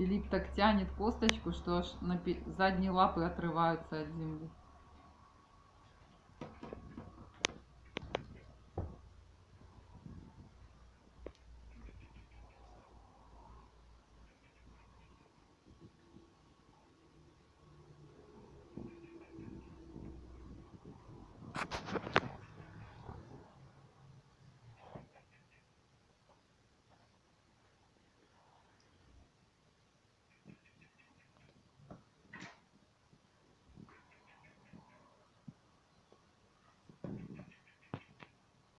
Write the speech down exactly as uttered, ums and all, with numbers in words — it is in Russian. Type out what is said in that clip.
Филипп так тянет косточку, что аж на пе- задние лапы отрываются от земли.